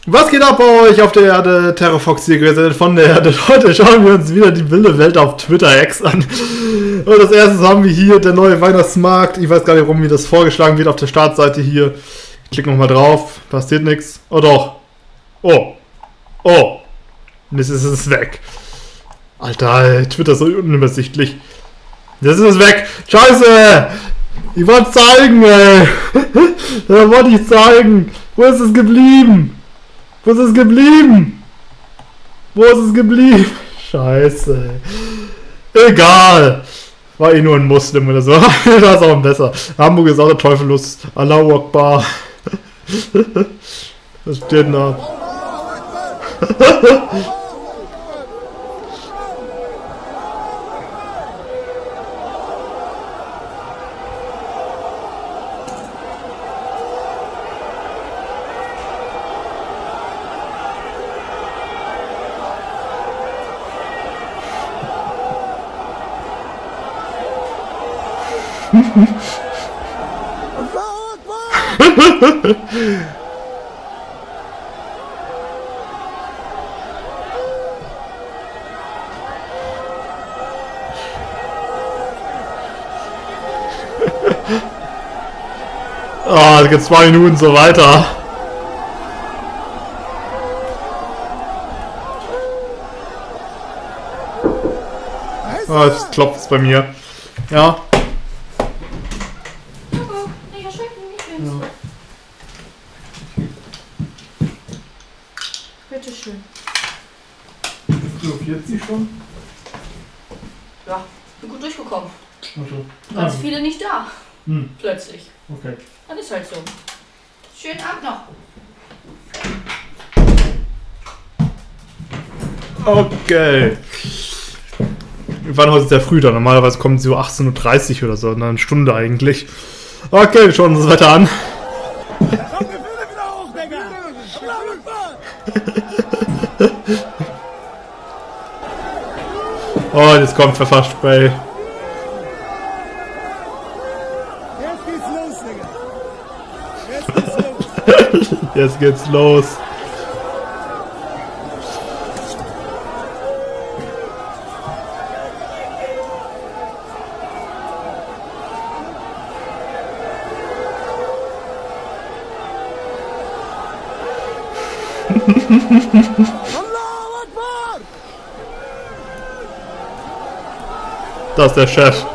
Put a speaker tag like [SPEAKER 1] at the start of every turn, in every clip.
[SPEAKER 1] Was geht ab bei euch auf der Erde? TerraFox hier gewesen von der Erde. Heute schauen wir uns wieder die wilde Welt auf Twitter X an. Und als erstes haben wir hier der neue Weihnachtsmarkt. Ich weiß gar nicht, warum mir das vorgeschlagen wird auf der Startseite hier. Ich klicke nochmal drauf. Passiert nichts. Oh doch. Oh. Oh. Und jetzt ist es weg. Alter, Twitter ist so unübersichtlich. Jetzt ist es weg. Scheiße. Ich wollte zeigen, ey. Da wollte ich zeigen. Wo ist es geblieben? Wo ist es geblieben? Wo ist es geblieben? Scheiße. Egal. War eh nur ein Muslim oder so. Das ist auch besser. Hamburg ist auch der Teufel los. Allahu Akbar. Was steht denn da? Ah, es geht 2 Minuten so weiter. Ah, es klopft bei mir. Ja.
[SPEAKER 2] Bitteschön.
[SPEAKER 1] So, jetzt sie schon?
[SPEAKER 2] Ja, bin gut durchgekommen.
[SPEAKER 1] Also,
[SPEAKER 2] Ganz viele nicht da. Plötzlich.
[SPEAKER 1] Okay.
[SPEAKER 2] Das ist halt so. Schönen Abend noch.
[SPEAKER 1] Okay. Wir waren heute sehr früh da. Normalerweise kommen sie so 18:30 Uhr oder so. Eine Stunde eigentlich. Okay, wir schauen uns das Wetter an. Oh, jetzt kommt Pfefferspray. Jetzt geht's los. Das ist der Chef.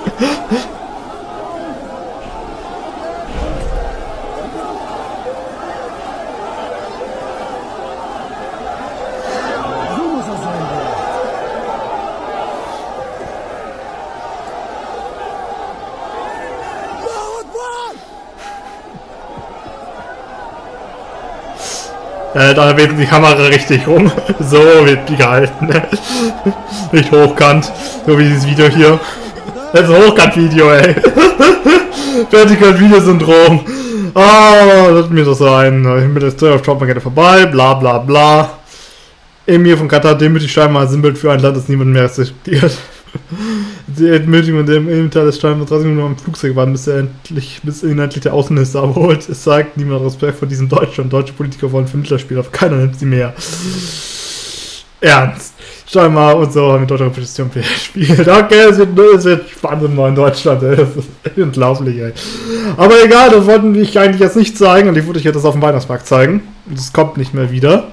[SPEAKER 1] Da wird die Kamera richtig rum. So wird die gehalten. Nicht hochkant. So wie dieses Video hier. Das ist ein Hochkant-Video, ey. Vertikal-Video-Syndrom. Ah, lass mir das sein. Ich bin jetzt auf Jobmarkette vorbei. Bla bla bla. Emir von Katar demütigt scheinbar ein Sinnbild für ein Land, das niemand mehr respektiert. Die Entmütigung und dem Inventar des scheinbar 30 Minuten am Flugzeug waren, bis ihn endlich der Außenminister abholt. Es sagt niemand Respekt vor diesem Deutschland. Deutsche Politiker wollen Vermittlerspiele, aber keiner nimmt sie mehr. Ernst. Scheinbar und so haben wir deutsche Repetition gespielt. Okay, es wird spannend mal in Deutschland, ey. Das ist unglaublich, ey. Aber egal, das wollten wir eigentlich jetzt nicht zeigen und ich wollte euch jetzt auf dem Weihnachtsmarkt zeigen. Und es kommt nicht mehr wieder.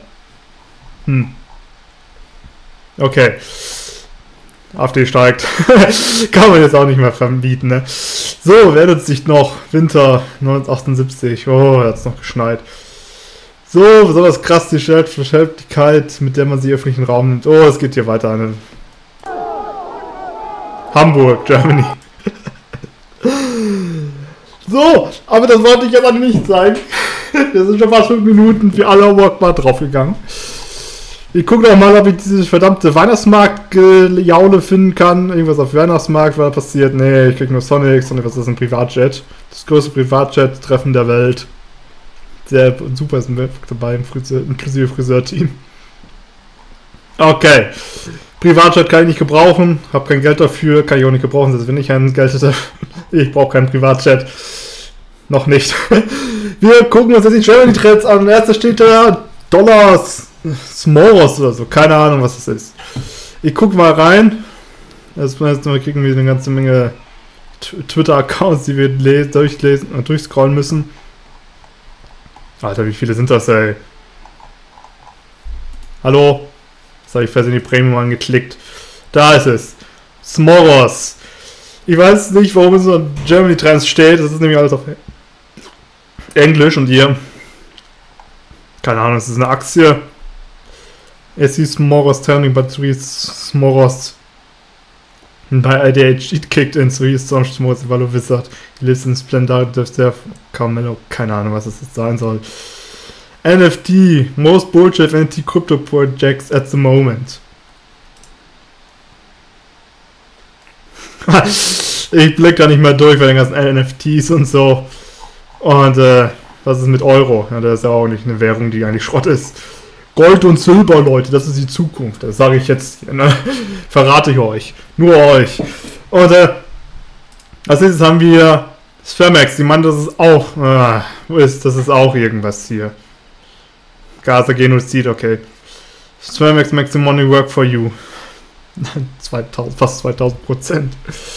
[SPEAKER 1] Okay. AfD steigt. Kann man jetzt auch nicht mehr verbieten, ne? So, wer nutzt sich noch? Winter 1978. Oh, hat es noch geschneit. So, besonders krass die Selbstverständlichkeit, mit der man sie öffentlichen Raum nimmt. Oh, es geht hier weiter. Hamburg, Germany. So, aber das wollte ich jetzt auch nicht zeigen. Wir sind schon fast 5 Minuten für Allahu Akbar draufgegangen. Ich gucke doch mal, ob ich dieses verdammte Weihnachtsmarkt-Jaule finden kann. Irgendwas auf Weihnachtsmarkt, was passiert. Nee, ich krieg nur Sonic. Sonic, was ist ein Privatjet? Das größte Privatjet-Treffen der Welt. Sehr super ist ein dabei, inklusive Friseurteam. Okay. Privatjet kann ich nicht gebrauchen. Hab kein Geld dafür. Kann ich auch nicht gebrauchen, selbst wenn ich ein Geld hätte. Ich brauche keinen Privatjet. Noch nicht. Wir gucken uns jetzt die Germany Trends an. Erster steht da Dollars Smoros oder so. Keine Ahnung, was das ist. Ich guck mal rein. Erstmal kriegen wir eine ganze Menge Twitter-Accounts, die wir durchlesen und durchscrollen müssen. Alter, wie viele sind das, ey? Hallo? Das habe ich fast in die Premium angeklickt. Da ist es. Smoros. Ich weiß nicht, warum es so Germany Trends steht. Das ist nämlich alles auf Englisch und hier. Keine Ahnung, es ist eine Aktie. Es ist Smoros turning batteries Smoros. By IDH it kicked in, so he is launched Smoros Valor Wizard. He lives in Splendor, Carmelo. Keine Ahnung, was das jetzt sein soll. NFT, most bullshit anti-crypto projects at the moment. Ich blick da nicht mehr durch bei den ganzen NFTs und so. Und was ist mit Euro? Ja, das ist ja auch nicht eine Währung, die eigentlich Schrott ist. Gold und Silber, Leute, das ist die Zukunft. Das sage ich jetzt hier, ne? Verrate ich euch. Nur euch. Und als nächstes haben wir Sphermax. Die meinen, das ist auch das ist auch irgendwas hier. Gaza Genozid, okay. Sphermax makes the money work for you. 2000, fast 2000%.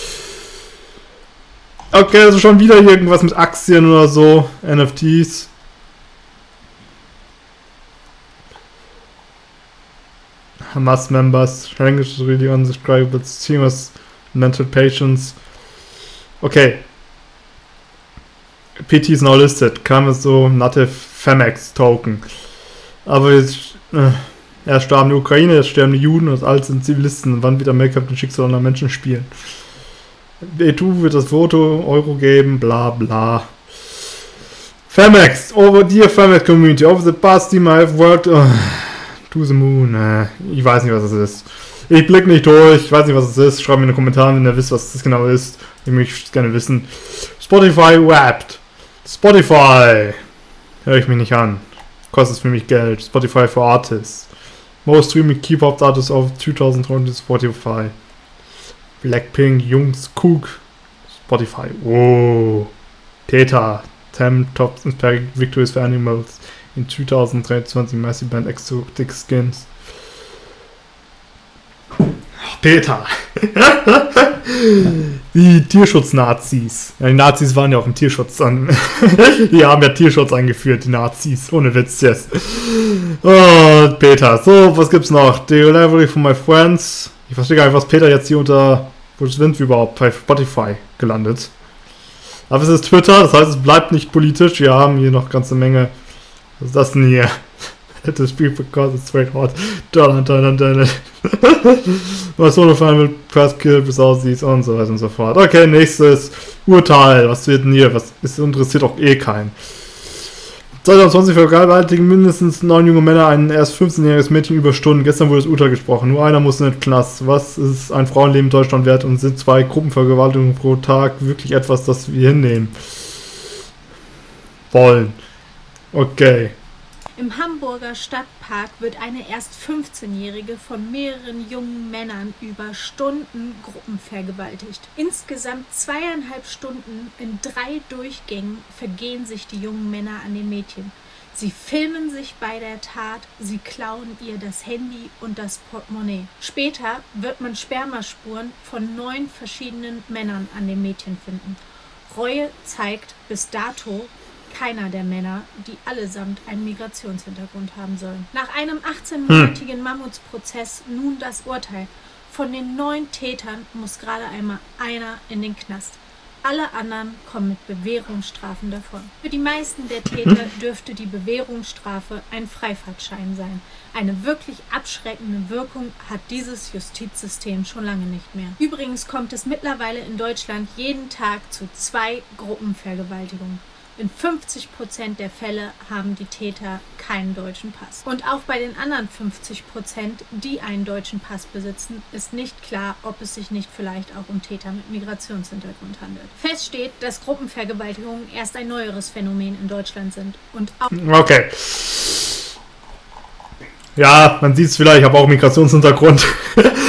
[SPEAKER 1] Okay, also schon wieder irgendwas mit Aktien oder so. NFTs. Hamas members. Language is really undescribable. Serious mental patients. Okay. PT is now listed. Kam es so native Femex Token. Aber jetzt, erst starben die Ukraine, jetzt sterben die Juden und alles sind Zivilisten. Und wann wird Amerika mit dem Schicksal anderer Menschen spielen? E2 wird das Foto Euro geben, bla bla. Femex, over dear Femex community, over the past team I have worked to the moon. Ich weiß nicht, was es ist. Ich blick nicht durch, ich weiß nicht, was es ist. Schreibt mir in den Kommentaren, wenn ihr wisst, was das genau ist. Ich möchte gerne wissen. Spotify Wrapped. Spotify. Höre ich mich nicht an. Kostet für mich Geld. Spotify for Artists. Most streaming K-pop artists of 2020 Spotify. Blackpink, Jungs, Cook. Spotify. Oh. Theta. 10 Top Inspiring Victories for Animals in 2023. Massive Band Exotic Skins. Peter. Die Tierschutz-Nazis. Ja, die Nazis waren ja auf dem Tierschutz an. Die haben ja Tierschutz eingeführt, die Nazis. Ohne Witz jetzt. Oh, Peter. So, was gibt's noch? Delivery for my friends. Ich verstehe gar nicht, was Peter jetzt hier unter... Wo sind wir überhaupt? Bei Spotify gelandet. Aber es ist Twitter, das heißt, es bleibt nicht politisch. Wir haben hier noch eine ganze Menge... Was ist das denn hier? Das Spiel because it's straight hot. Was so eine Final Press Kill bis aussieht und so weiter und so fort. Okay, nächstes Urteil. Was wird denn hier? Was ist, interessiert auch eh keinen. 2020 vergewaltigen mindestens 9 junge Männer ein erst 15-jähriges Mädchen über Stunden. Gestern wurde das Urteil gesprochen. Nur einer muss in den Knast. Was ist ein Frauenleben in Deutschland wert und sind 2 Gruppenvergewaltigungen pro Tag wirklich etwas, das wir hinnehmen wollen? Okay.
[SPEAKER 3] Im Hamburger Stadtpark wird eine erst 15-Jährige von mehreren jungen Männern über Stunden gruppenvergewaltigt. Insgesamt 2,5 Stunden in 3 Durchgängen vergehen sich die jungen Männer an den Mädchen. Sie filmen sich bei der Tat, sie klauen ihr das Handy und das Portemonnaie. Später wird man Spermaspuren von 9 verschiedenen Männern an den Mädchen finden. Reue zeigt bis dato keiner der Männer, die allesamt einen Migrationshintergrund haben sollen. Nach einem 18-monatigen Mammutsprozess nun das Urteil. Von den 9 Tätern muss gerade einmal einer in den Knast. Alle anderen kommen mit Bewährungsstrafen davon. Für die meisten der Täter dürfte die Bewährungsstrafe ein Freifahrtschein sein. Eine wirklich abschreckende Wirkung hat dieses Justizsystem schon lange nicht mehr. Übrigens kommt es mittlerweile in Deutschland jeden Tag zu 2 Gruppenvergewaltigungen. In 50% der Fälle haben die Täter keinen deutschen Pass. Und auch bei den anderen 50%, die einen deutschen Pass besitzen, ist nicht klar, ob es sich nicht vielleicht auch um Täter mit Migrationshintergrund handelt. Fest steht, dass Gruppenvergewaltigungen erst ein neueres Phänomen in Deutschland sind. Und auch
[SPEAKER 1] okay. Ja, man sieht es vielleicht, ich habe auch Migrationshintergrund.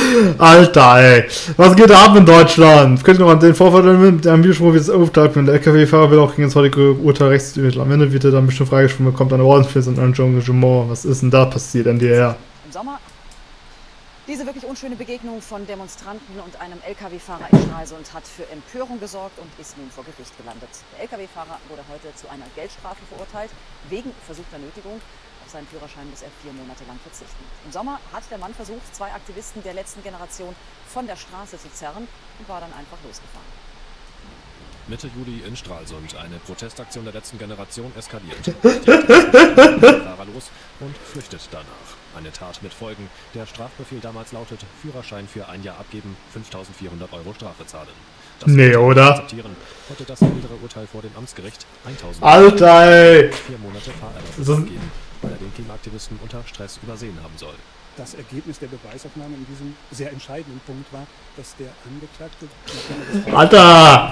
[SPEAKER 1] Alter, ey. Was geht da ab in Deutschland? Könnt ihr noch an den Vorfall mit einem Videospruch, wie es aufgeteilt wird? Der LKW-Fahrer will auch gegen das heutige Urteil rechtsübermitteln. Am Ende wird er dann bestimmt freigesprochen, bekommt eine Ordensfrist und ein Engagement. Was ist denn da passiert, NDR?
[SPEAKER 4] Im Sommer diese wirklich unschöne Begegnung von Demonstranten und einem LKW-Fahrer in Stralsund hat für Empörung gesorgt und ist nun vor Gericht gelandet. Der LKW-Fahrer wurde heute zu einer Geldstrafe verurteilt, wegen versuchter Nötigung. Auf seinen Führerschein muss er 4 Monate lang verzichten. Im Sommer hat der Mann versucht, 2 Aktivisten der letzten Generation von der Straße zu zerren und war dann einfach losgefahren.
[SPEAKER 5] Mitte Juli in Stralsund. Eine Protestaktion der letzten Generation eskaliert. Die Fahrer los und flüchtet danach. Eine Tat mit Folgen. Der Strafbefehl damals lautet: Führerschein für 1 Jahr abgeben, 5.400 € Strafe zahlen. Das
[SPEAKER 1] Nee, oder?
[SPEAKER 5] akzeptieren. Heute das mildere Urteil vor dem Amtsgericht: 1.000
[SPEAKER 1] Alter, ey.
[SPEAKER 5] 4 Monate Fahrerlaubnis
[SPEAKER 1] Das ist-
[SPEAKER 5] geben, weil er den Klimaaktivisten unter Stress übersehen haben soll.
[SPEAKER 6] Das Ergebnis der Beweisaufnahme in diesem sehr entscheidenden Punkt war, dass der Angeklagte,
[SPEAKER 1] Alter!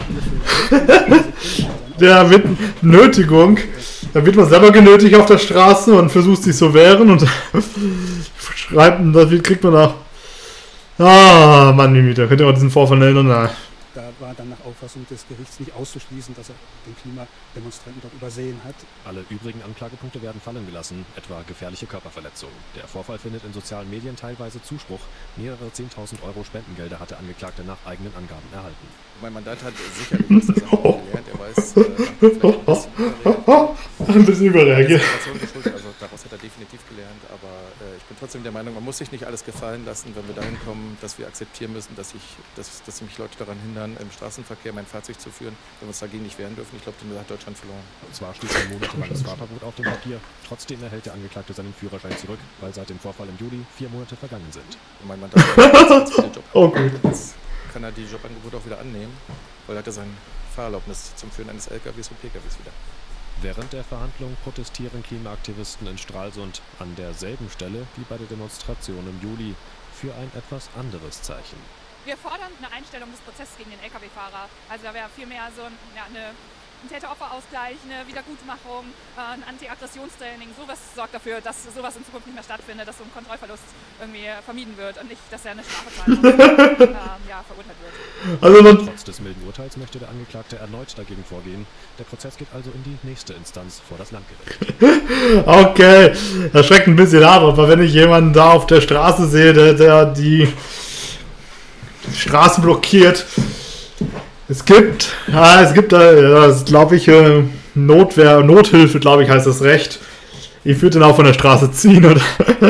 [SPEAKER 1] Der wird Nötigung. Da wird man selber genötigt auf der Straße und versucht sich zu wehren und schreibt, wie kriegt man nach. Ah, Mann, da könnt ihr auch diesen Vorfall erinnern. Na.
[SPEAKER 6] da war dann nach Auffassung des Gerichts nicht auszuschließen, dass er den Klimademonstranten dort übersehen hat.
[SPEAKER 5] Alle übrigen Anklagepunkte werden fallen gelassen, etwa gefährliche Körperverletzung. Der Vorfall findet in sozialen Medien teilweise Zuspruch. Mehrere 10.000 € Spendengelder hat der Angeklagte nach eigenen Angaben erhalten.
[SPEAKER 7] Mein Mandant hat sicherlich aus der Sache gelernt. Er weiß, vielleicht
[SPEAKER 1] Ein bisschen überreagiert.
[SPEAKER 7] also daraus hat er definitiv gelernt. Aber ich bin trotzdem der Meinung, man muss sich nicht alles gefallen lassen, wenn wir dahin kommen, dass wir akzeptieren müssen, dass mich Leute daran hindern, im Straßenverkehr mein Fahrzeug zu führen, wenn wir uns dagegen nicht wehren dürfen. Ich glaube, dann hat Deutschland verloren.
[SPEAKER 5] Zwar steht ein monatelanges Fahrverbot auf dem Papier, trotzdem erhält der Angeklagte seinen Führerschein zurück, weil seit dem Vorfall im Juli 4 Monate vergangen sind.
[SPEAKER 7] Und mein Mandant hat jetzt Job.
[SPEAKER 1] Oh, gut.
[SPEAKER 7] Jetzt kann er die Jobangebote auch wieder annehmen, weil er hat ja sein Fahrerlaubnis zum Führen eines LKWs und PKWs wieder.
[SPEAKER 5] Während der Verhandlung protestieren Klimaaktivisten in Stralsund an derselben Stelle wie bei der Demonstration im Juli für ein etwas anderes Zeichen.
[SPEAKER 8] Wir fordern eine Einstellung des Prozesses gegen den Lkw-Fahrer. Also da wäre vielmehr so ein Täter-Opfer-Ausgleich, eine Wiedergutmachung, ein Anti-Aggressionstraining. Sowas sorgt dafür, dass sowas in Zukunft nicht mehr stattfindet, dass so ein Kontrollverlust irgendwie vermieden wird und nicht, dass er eine Strafe zahlen muss, verurteilt wird.
[SPEAKER 1] Also
[SPEAKER 5] Trotz des milden Urteils möchte der Angeklagte erneut dagegen vorgehen. Der Prozess geht also in die nächste Instanz vor das Landgericht.
[SPEAKER 1] okay, das schreckt ein bisschen ab, aber wenn ich jemanden da auf der Straße sehe, der die Straße blockiert, es gibt da, glaube ich, Nothilfe, glaube ich, heißt das Recht. Ich würde den auch von der Straße ziehen, oder?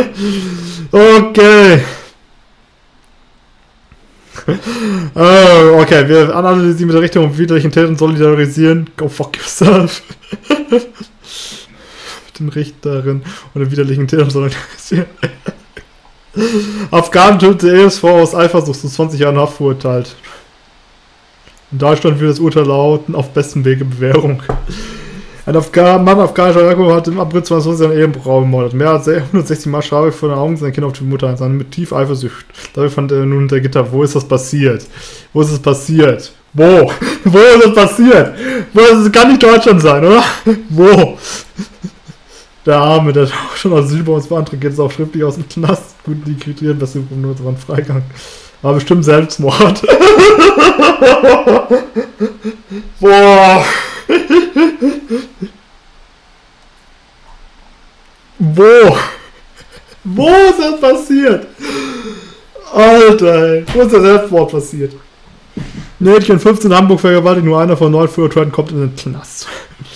[SPEAKER 1] Okay. Okay, wir analysieren mit der Richtung und widerlichen Tätern solidarisieren. Go fuck yourself. Mit den Richterin und den widerlichen Tätern solidarisieren. Afghanen tötete Ehefrau aus Eifersucht zu 20 Jahren Haft verurteilt. In Deutschland wird das Urteil lauten: auf bestem Wege Bewährung. Ein Mann afghanischer Herkunft hat im April 2020 seine Ehefrau gemordet. Mehr als 160 Mal Strafe vor den Augen seiner Kinder auf die Mutter ein, mit tief Eifersucht. Dafür fand er nun hinter Gitter. Wo ist das passiert? Wo ist es passiert? Wo? Wo ist das passiert? Das kann nicht Deutschland sein, oder? Wo? Der Arme, der auch schon Asyl bei uns beantragt, geht jetzt auch schriftlich aus dem Knast. Gut, die Kriterien, das sind nur so ein Freigang. War bestimmt Selbstmord. Boah. Wo? Wo ist das passiert? Alter, ey. Wo ist der Selbstmord passiert? Mädchen 15 Hamburg vergewaltigt, nur einer von 9 Verurteilten kommt in den Knast.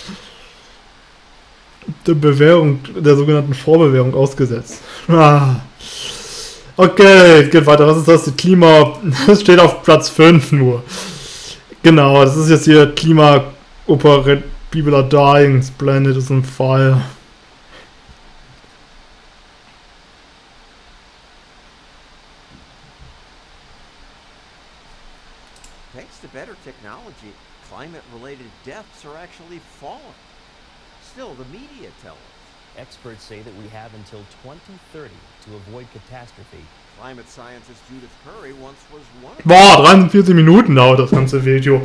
[SPEAKER 1] Der Bewährung, der sogenannten Vorbewährung ausgesetzt. Ah. Okay, geht weiter. Was ist das? Die Klima. Das steht auf Platz 5 nur. Genau, das ist jetzt hier Klima. Operette. People are dying. Planet is on fire.
[SPEAKER 9] Thanks to better technology, climate-related deaths are actually falling. Still, the media tell us.
[SPEAKER 10] Experts say that we have until 2030 to avoid catastrophe.
[SPEAKER 9] Climate scientist Judith Curry once was one of
[SPEAKER 1] Boah, 43 Minuten dauert das ganze Video.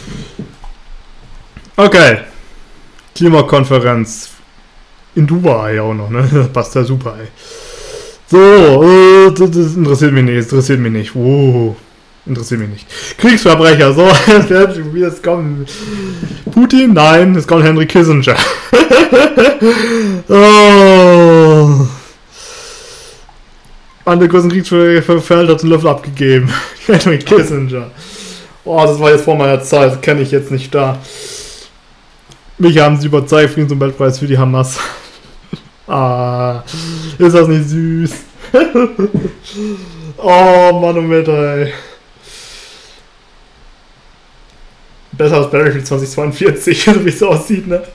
[SPEAKER 1] Okay. Klimakonferenz. In Dubai auch noch, ne? Das passt ja super, ey. So, das interessiert mich nicht, interessiert mich nicht. Interessiert mich nicht. Kriegsverbrecher, so, wie jetzt kommt Putin? Nein, es kommt Henry Kissinger. Oh. An der größten Kriegsverbrecher hat einen Löffel abgegeben. Henry Kissinger. Oh, das war jetzt vor meiner Zeit, das kenne ich jetzt nicht da. Mich haben sie überzeugt, Friedens- und Weltpreis für die Hamas. Ah, ist das nicht süß? Oh, Manometer, ey. Besser als Battlefield 2042, wie es so aussieht, ne?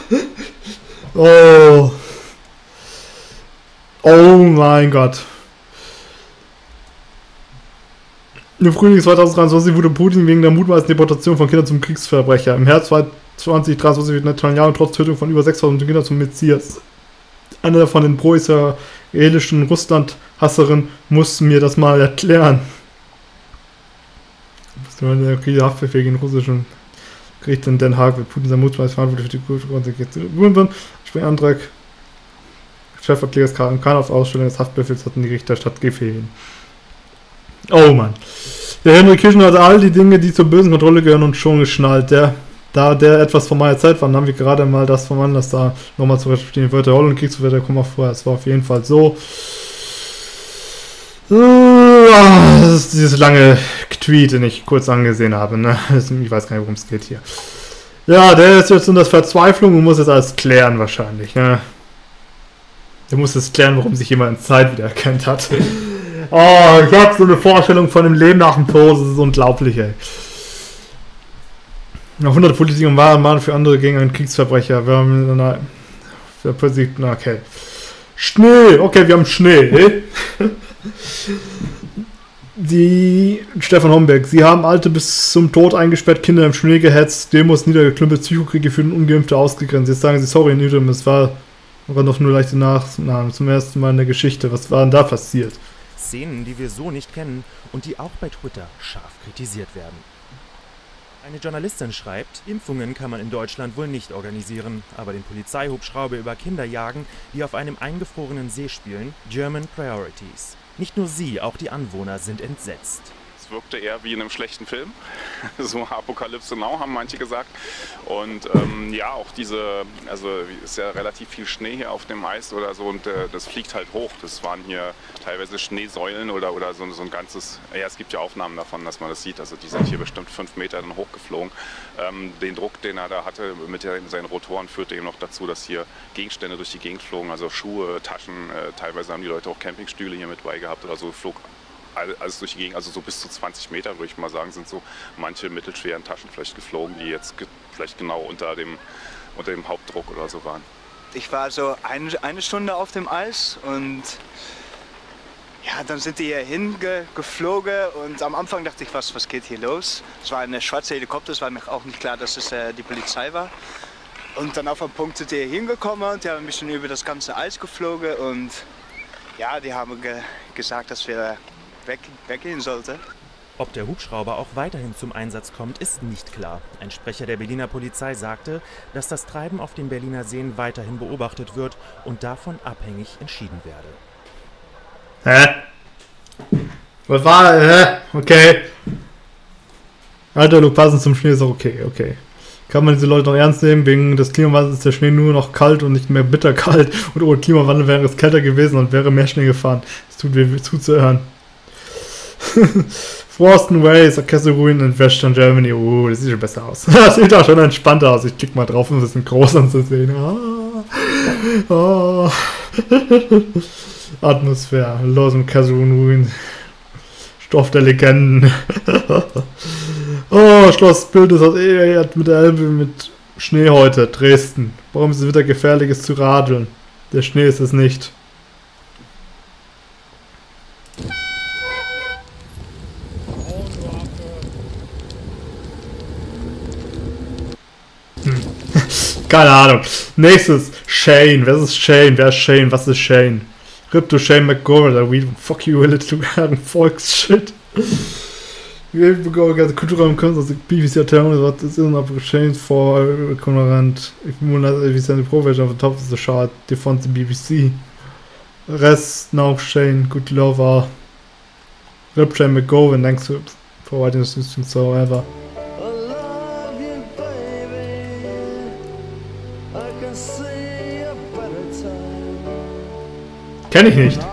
[SPEAKER 1] Oh. Oh mein Gott. Im Frühling 2023 wurde Putin wegen der mutmaßlichen Deportation von Kindern zum Kriegsverbrecher. Im Herbst 2023 wird Netanyahu trotz Tötung von über 6.000 Kindern zum Messias. Einer von den pro-israelischen Russland-Hasserinnen muss mir das mal erklären. Der Haftbefehl gegen russischen Gericht in Den Haag wird Putin sein mutmaßlich verantwortlich für die Konsequenzen. Antrag Chefverkläger Kahn auf Ausstellung des Haftbefehls hatten die Richter Stadt gefehlt. Oh Mann. Der Henry Kissinger hat all die Dinge, die zur bösen Kontrolle gehören, und schon geschnallt. Da der etwas von meiner Zeit war, dann haben wir gerade mal das vom Anlass da nochmal zu recherchieren. Wörter Rolle und Kriegswörter kommen auch vorher. Es war auf jeden Fall so. Das ist dieses lange Tweet, den ich kurz angesehen habe. Ne? Ich weiß gar nicht, worum es geht hier. Ja, der ist jetzt in der Verzweiflung und muss jetzt alles klären wahrscheinlich. Ne? Der muss jetzt klären, warum sich jemand in Zeit wiedererkannt hat. Oh, ich habe so eine Vorstellung von dem Leben nach dem Tod. Das ist unglaublich, ey. Noch 100 Politiker waren für andere gegen einen Kriegsverbrecher. Wir haben okay. Schnee. Okay, wir haben Schnee. Die Stefan Homberg. Sie haben Alte bis zum Tod eingesperrt, Kinder im Schnee gehetzt, Demos niedergeklümpelt, Psychokriege für den Ungeimpfte ausgegrenzt. Jetzt sagen sie, sorry, Nüdem, es war noch nur leichte Nachnamen. Zum ersten Mal in der Geschichte. Was war denn da passiert?
[SPEAKER 11] Szenen, die wir so nicht kennen und die auch bei Twitter scharf kritisiert werden. Eine Journalistin schreibt, Impfungen kann man in Deutschland wohl nicht organisieren, aber den Polizeihubschrauber über Kinder jagen, die auf einem eingefrorenen See spielen, German Priorities. Nicht nur sie, auch die Anwohner sind entsetzt.
[SPEAKER 12] Es wirkte eher wie in einem schlechten Film, so Apokalypse Now haben manche gesagt. Und ja, auch also ist ja relativ viel Schnee hier auf dem Eis oder so, und das fliegt halt hoch. Das waren hier teilweise Schneesäulen oder so ein ganzes, ja, es gibt ja Aufnahmen davon, dass man das sieht. Also die sind hier bestimmt 5 Meter dann hochgeflogen. Den Druck, den er da hatte mit seinen Rotoren, führte eben noch dazu, dass hier Gegenstände durch die Gegend flogen, also Schuhe, Taschen, teilweise haben die Leute auch Campingstühle hier mit bei gehabt oder so, flog alles durch die Gegend, also so bis zu 20 Meter, würde ich mal sagen, sind so manche mittelschweren Taschen vielleicht geflogen, die jetzt vielleicht genau unter dem Hauptdruck oder so waren.
[SPEAKER 13] Ich war so eine Stunde auf dem Eis und ja, dann sind die hier hingeflogen und am Anfang dachte ich, was geht hier los? Es war eine schwarze Helikopter, es war mir auch nicht klar, dass es die Polizei war. Und dann auf einem Punkt sind die hier hingekommen und die haben ein bisschen über das ganze Eis geflogen und ja, die haben gesagt, dass wir weggehen sollte.
[SPEAKER 11] Ob der Hubschrauber auch weiterhin zum Einsatz kommt, ist nicht klar. Ein Sprecher der Berliner Polizei sagte, dass das Treiben auf den Berliner Seen weiterhin beobachtet wird und davon abhängig entschieden werde.
[SPEAKER 1] Hä? Was war? Hä? Okay. Alter, du passend zum Schnee ist auch okay. Kann man diese Leute noch ernst nehmen? Wegen des Klimawandels ist der Schnee nur noch kalt und nicht mehr bitterkalt. Und ohne Klimawandel wäre es kälter gewesen und wäre mehr Schnee gefahren. Es tut weh zuzuhören. Frost and Waves, Castle Ruin in Western Germany. Das sieht schon besser aus. Das sieht auch schon entspannter aus. Ich klick mal drauf, um es ein bisschen groß anzusehen. Atmosphäre. Los im Castle Ruin. Stoff der Legenden. Oh, Schloss Bildes aus mit der Elbe mit Schnee heute. Dresden. Warum ist es wieder gefährlich, es zu radeln? Der Schnee ist es nicht. Keine Ahnung. Nächstes. Shane. Wer ist Shane? Wer ist Shane? Was ist Shane? Crypto Shane McGorry. Fuck you, little Volksshit. Kulturell und Kunst aus BBC Attorney, what is in of change for concurrent if we send the profession of the top of the chart, defend the BBC. Rest, no Shane, good lover. Rip Shane McGowan, thanks for providing assistance so ever. Kenn ich nicht.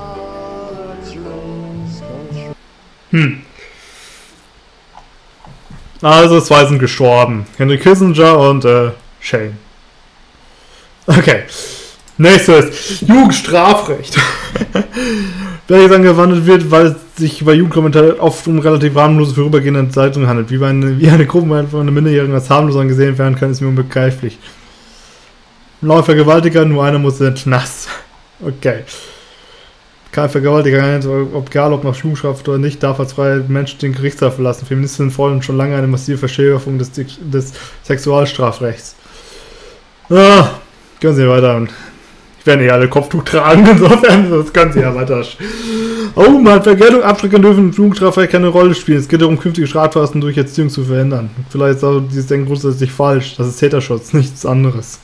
[SPEAKER 1] Also, zwei sind gestorben. Henry Kissinger und Shane. Okay. Nächstes. Jugendstrafrecht. Welches angewandt wird, weil es sich bei Jugendkommentaren oft um relativ harmlose vorübergehende Entscheidungen handelt. Wie eine Gruppe von einem Minderjährigen als harmlos angesehen werden kann, ist mir unbegreiflich. Neun Vergewaltiger, nur einer muss in den Knast. Okay. Kein Vergewaltiger, egal ob nach Jugendstrafe oder nicht, darf als freier Mensch den Gerichtssaal verlassen. Feministinnen fordern schon lange eine massive Verschärfung des Sexualstrafrechts. Ah, können Sie weiter. Ich werde nicht alle Kopftuch tragen, insofern, das können Sie ja weiter. Oh Mann, Vergeltung, Abschreckung dürfen im Jugendstrafrecht keine Rolle spielen. Es geht darum, künftige Straftaten durch Erziehung zu verhindern. Vielleicht ist auch dieses Denken grundsätzlich falsch. Das ist Täterschutz, nichts anderes.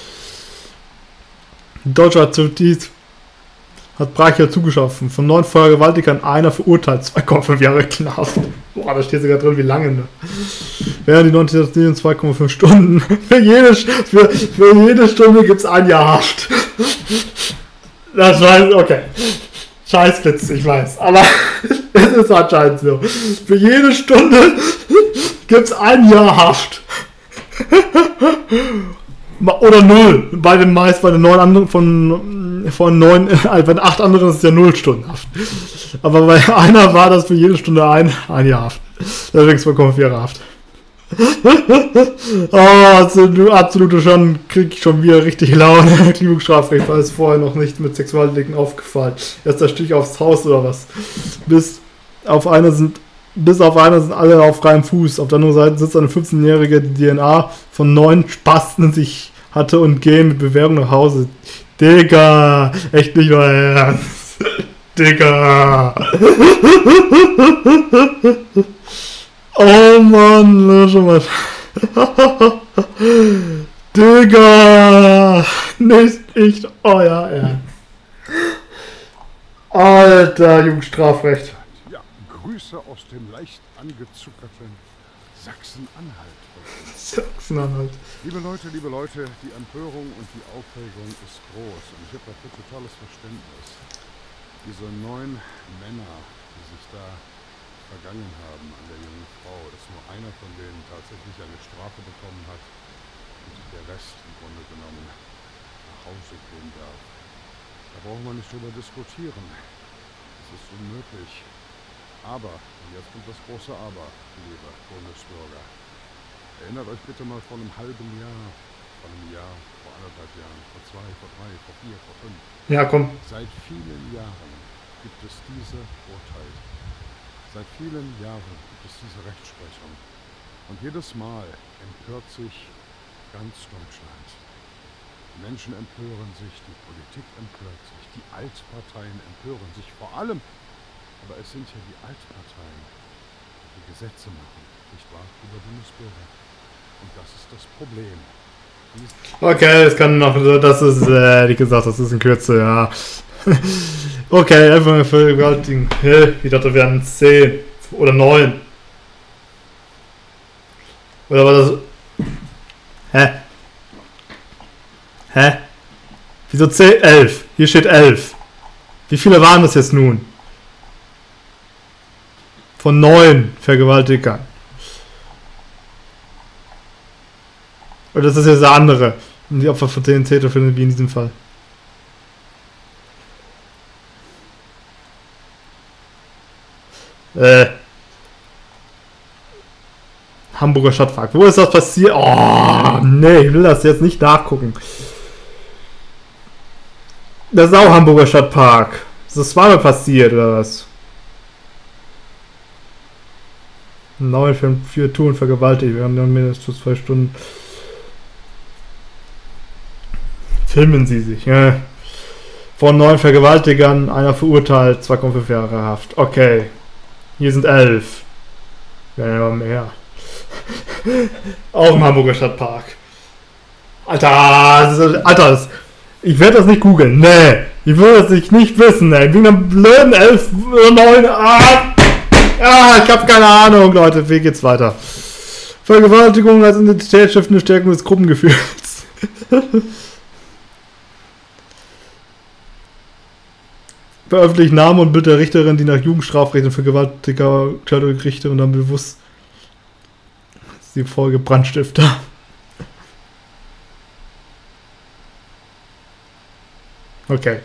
[SPEAKER 1] Deutschland hat Brachial zugeschaffen. Von 9 Vergewaltigern einer verurteilt, 2,5 Jahre Knast. Boah, da steht sogar drin, wie lange. Ne? Während die 19 2,5 Stunden. Für jede Stunde gibt es ein Jahr Haft. Das weiß okay. Scheißwitz, ich weiß. Aber es ist anscheinend so. Für jede Stunde gibt es ein Jahr Haft. Oder 0. Bei den 9 anderen von 9, bei 8 anderen ist es ja 0 Stunden Haft. Aber bei einer war das für jede Stunde ein Jahr Haft. Deswegen 2,4 Jahre Haft. Oh, absolute schon, krieg ich schon wieder richtig Laune. Jugendstrafrecht, weil es vorher noch nicht mit Sexualdelikten aufgefallen. Erst der Stich aufs Haus oder was. Bis auf einer sind alle auf freiem Fuß. Auf der anderen Seite sitzt eine 15-Jährige, die DNA von 9 Spasten in sich hatte und gehen mit Bewährung nach Hause. Digga, echt nicht mal ernst. Digga. Oh Mann, schon mal. Digga. Nicht euer Ernst. Alter, Jugendstrafrecht.
[SPEAKER 14] Ja, Grüße aus dem leicht angezuckerten Sachsen-Anhalt.
[SPEAKER 1] Sachsen-Anhalt.
[SPEAKER 14] Liebe Leute, die Empörung und die Aufregung ist groß und ich habe dafür totales Verständnis. Diese 9 Männer, die sich da vergangen haben an der jungen Frau, dass nur einer von denen tatsächlich eine Strafe bekommen hat und der Rest im Grunde genommen nach Hause gehen darf. Da brauchen wir nicht drüber diskutieren. Das ist unmöglich. Aber, und jetzt kommt das große Aber, liebe Bundesbürger. Erinnert euch bitte mal vor einem halben Jahr, vor einem Jahr, vor 1,5 Jahren, vor 2, vor 3, vor 4, vor 5.
[SPEAKER 1] Ja, komm.
[SPEAKER 14] Seit vielen Jahren gibt es diese Urteile. Seit vielen Jahren gibt es diese Rechtsprechung. Und jedes Mal empört sich ganz Deutschland. Die Menschen empören sich, die Politik empört sich, die Altparteien empören sich vor allem. Aber es sind ja die Altparteien, die Gesetze machen, nicht wahr, über Bundesbürger. Und das ist das Problem.
[SPEAKER 1] Okay, das kann noch, das ist, wie gesagt, das ist in Kürze, ja. Okay, einfach mal vergewaltigen. Ich dachte, wir wären 10 oder 9. Oder war das... Hä? Wieso 10? 11. Hier steht 11. Wie viele waren das jetzt nun? Von 9 Vergewaltigern. Oder das ist jetzt der andere. Und die Opfer von 10 Täter finden wie in diesem Fall. Hamburger Stadtpark. Wo ist das passiert? Oh, nee, ich will das jetzt nicht nachgucken. Das ist auch Hamburger Stadtpark. Ist das zweimal passiert, oder was? 9 für Tun vergewaltigt. Wir haben dann mindestens 2 Stunden. Filmen Sie sich, ja. Von 9 Vergewaltigern, einer verurteilt, 2,5 Jahre Haft. Okay. Hier sind 11. Ja, mehr. Auch im Hamburger Stadtpark. Alter, Ich werde das nicht googeln. Nee. Ich will das nicht wissen, ey. Wegen einem blöden 11 oder 9. Ich habe keine Ahnung, Leute. Wie geht's weiter? Vergewaltigung als identitätsstiftende Stärkung des Gruppengefühls. Veröffentlicht Name und Bild der Richterin, die nach Jugendstrafrecht und Vergewaltiger richtet und dann bewusst die Folge Brandstifter. Okay.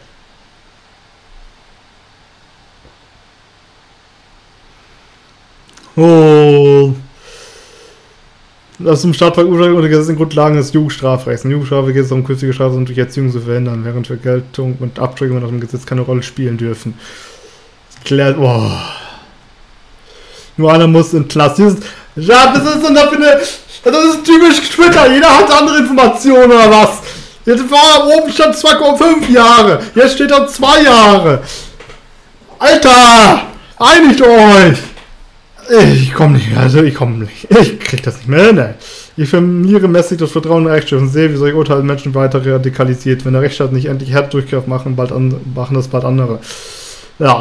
[SPEAKER 1] Oh. Aus dem Stadtpark unter gesetzlichen Grundlagen des Jugendstrafrechts. In Jugendstrafe geht es um künftige Strafe und durch Erziehung zu verhindern, während Vergeltung und Abschreckung nach dem Gesetz keine Rolle spielen dürfen. Klärt. Oh. Nur einer muss entlassen. Ja, das ist typisch Twitter. Jeder hat andere Informationen oder was. Jetzt war oben stand 2,5 Jahre. Jetzt steht da 2 Jahre. Alter! Einigt euch! Ich komme nicht, Ich krieg das nicht mehr hin, Ich verliere mäßig das Vertrauen in den Rechtsstaat und sehe, wie solche Urteile Menschen weiter radikalisiert. Wenn der Rechtsstaat nicht endlich härter Durchgriff machen das bald andere. Ja.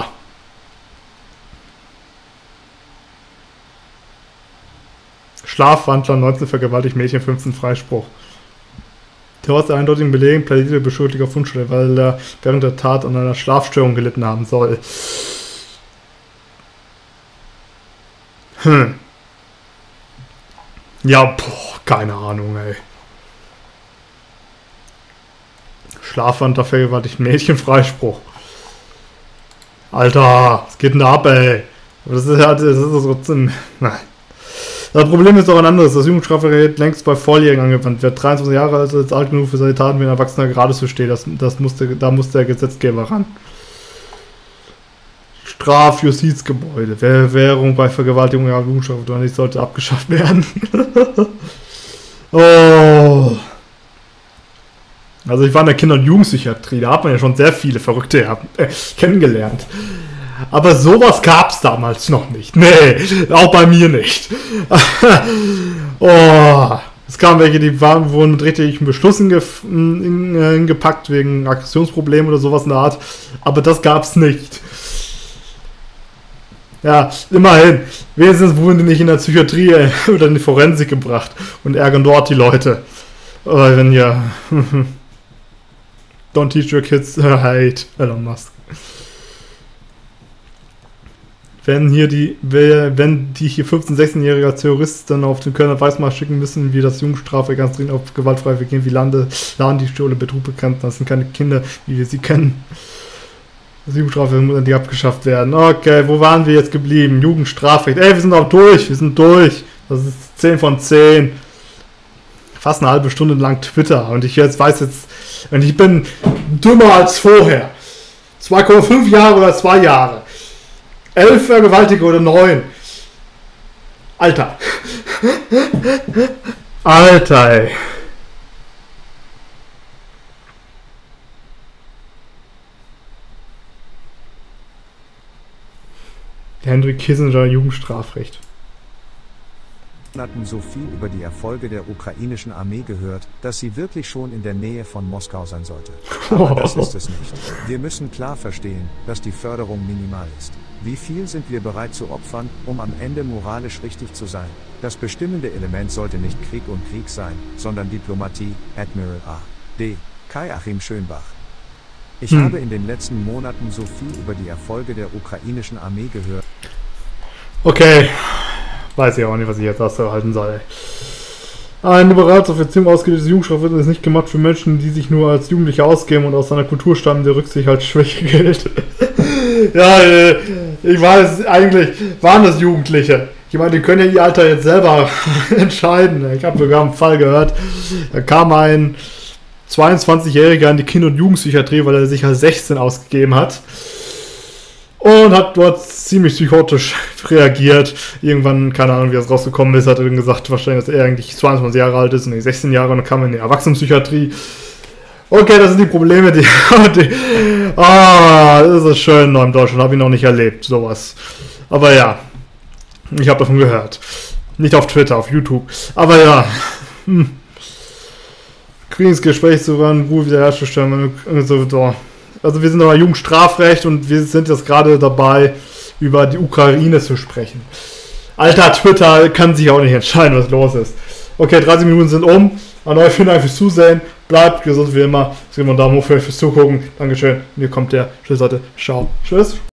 [SPEAKER 1] Schlafwandler, 19 vergewaltigt Mädchen, 15 Freispruch. Trotz der eindeutigen Belegen plädiert der Beschuldigte auf Unschuld, weil er während der Tat an einer Schlafstörung gelitten haben soll. Ja, boah, keine Ahnung, ey. Schlafwandler vergewaltigt Mädchen, Freispruch. Alter, was geht denn da ab, ey? Das ist trotzdem. Nein. Das Problem ist doch ein anderes. Das Jugendstrafrecht längst bei Volljährigen angewandt wird. 23 Jahre alt ist alt genug für seine Taten wie ein Erwachsener gerade zu stehen. Da muss der Gesetzgeber ran. Strafjustizgebäude. Bewährung bei Vergewaltigung der Jugendstrafrecht sollte abgeschafft werden. Oh. Also ich war in der Kinder- und Jugendpsychiatrie. Da hat man ja schon sehr viele Verrückte kennengelernt. Aber sowas gab es damals noch nicht. Nee, auch bei mir nicht. Oh, es kamen welche, die wurden mit richtigen Beschlüssen gepackt wegen Aggressionsproblemen oder sowas in der Art. Aber das gab es nicht. Ja, immerhin. Wenigstens wurden die nicht in der Psychiatrie oder in die Forensik gebracht und ärgern dort die Leute. Aber wenn ja... Don't teach your kids hate Elon Musk. Wenn die hier 15-, 16-jähriger Terroristen auf den Kölner Weißmarkt schicken müssen, wie das Jugendstrafe ganz dringend auf gewaltfrei gehen, wie laden die Stole Betrug bekannt. Das sind keine Kinder, wie wir sie kennen. Das Jugendstrafe muss endlich abgeschafft werden. Okay, wo waren wir jetzt geblieben? Jugendstrafrecht. Ey, wir sind auch durch. Wir sind durch. Das ist 10 von 10. Fast eine halbe Stunde lang Twitter. Und ich bin dümmer als vorher. 2,5 Jahre oder 2 Jahre. 11 Vergewaltiger oder 9. Alter. Alter, ey. Henry Kissinger, Jugendstrafrecht.
[SPEAKER 15] Monaten so viel über die Erfolge der ukrainischen Armee gehört, dass sie wirklich schon in der Nähe von Moskau sein sollte. Aber das ist es nicht. Wir müssen klar verstehen, dass die Förderung minimal ist. Wie viel sind wir bereit zu opfern, um am Ende moralisch richtig zu sein? Das bestimmende Element sollte nicht Krieg und Krieg sein, sondern Diplomatie. Admiral A.D. Kai-Achim Schönbach. Ich habe in den letzten Monaten so viel über die Erfolge der ukrainischen Armee gehört.
[SPEAKER 1] Okay. Weiß ich auch nicht, was ich jetzt aushalten soll. Eine bereits auf Erziehung ausgebildete Jugendstrafrecht ist nicht gemacht für Menschen, die sich nur als Jugendliche ausgeben und aus seiner Kultur stammen, der Rücksicht als Schwäche gilt. Ja, ich weiß, eigentlich waren das Jugendliche. Ich meine, die können ja ihr Alter jetzt selber entscheiden. Ich habe sogar einen Fall gehört, da kam ein 22-Jähriger in die Kinder- und Jugendpsychiatrie, weil er sich als 16 ausgegeben hat. Und hat dort ziemlich psychotisch reagiert. Irgendwann, keine Ahnung, wie das rausgekommen ist, hat er dann gesagt, wahrscheinlich, dass er eigentlich 22 Jahre alt ist und nicht 16 Jahre. Und dann kam er in die Erwachsenenpsychiatrie. Okay, das sind die Probleme, das ist schön in Deutschland, habe ich noch nicht erlebt, sowas. Aber ja, ich habe davon gehört. Nicht auf Twitter, auf YouTube. Aber ja, Friedensgespräch sogar Ruhe wiederherzustellen. Also wir sind aber Jugendstrafrecht und wir sind jetzt gerade dabei, über die Ukraine zu sprechen. Alter, Twitter kann sich auch nicht entscheiden, was los ist. Okay, 30 Minuten sind um. An euch vielen Dank fürs Zusehen. Bleibt gesund wie immer. Gebt mir einen Daumen hoch für euch fürs Zugucken. Dankeschön. Mir kommt der Schluss heute. Ciao. Tschüss.